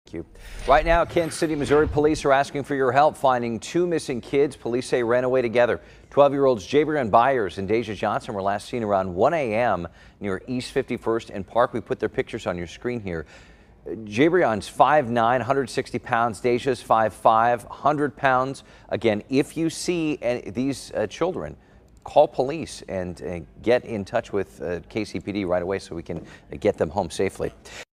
Thank you. Right now, Kansas City, Missouri police are asking for your help finding two missing kids police say ran away together. 12-year-olds Jabrion Byers and Deja Johnson were last seen around 1 a.m. near East 51st and Park. We put their pictures on your screen here. Jabrion's 5'9", 160 pounds. Deja's 5'5", 100 pounds. Again, if you see these children, call police and get in touch with KCPD right away so we can get them home safely.